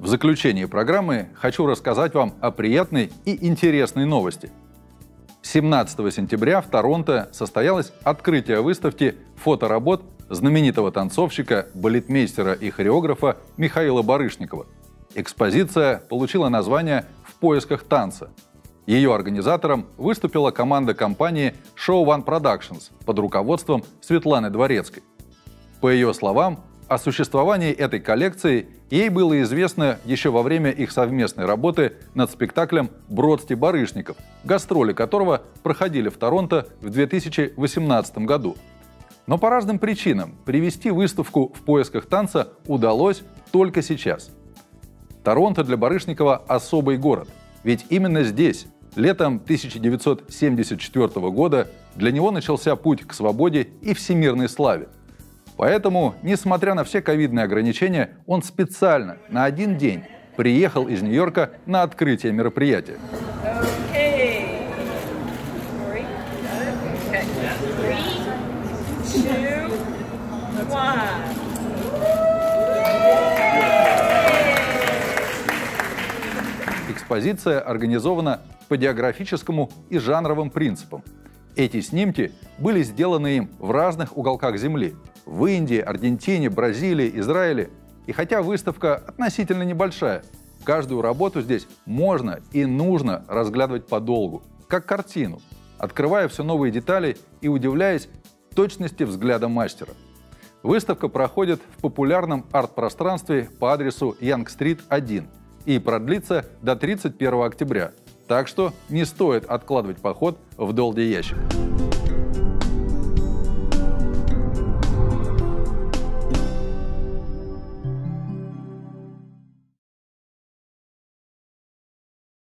В заключении программы хочу рассказать вам о приятной и интересной новости. 17 сентября в Торонто состоялось открытие выставки фоторабот знаменитого танцовщика, балетмейстера и хореографа Михаила Барышникова. Экспозиция получила название «В поисках танца». Ее организатором выступила команда компании Show One Productions под руководством Светланы Дворецкой. По ее словам, о существовании этой коллекции ей было известно еще во время их совместной работы над спектаклем «Бродский-Барышников», гастроли которого проходили в Торонто в 2018 году. Но по разным причинам привести выставку «В поисках танца» удалось только сейчас. Торонто для Барышникова особый город, ведь именно здесь, летом 1974 года, для него начался путь к свободе и всемирной славе. Поэтому, несмотря на все ковидные ограничения, он специально на один день приехал из Нью-Йорка на открытие мероприятия. Экспозиция организована по географическому и жанровым принципам. Эти снимки были сделаны им в разных уголках Земли – в Индии, Аргентине, Бразилии, Израиле. И хотя выставка относительно небольшая, каждую работу здесь можно и нужно разглядывать подолгу, как картину, открывая все новые детали и удивляясь точности взгляда мастера. Выставка проходит в популярном арт-пространстве по адресу Янг-стрит 1 и продлится до 31 октября. Так что не стоит откладывать поход в долгий ящик.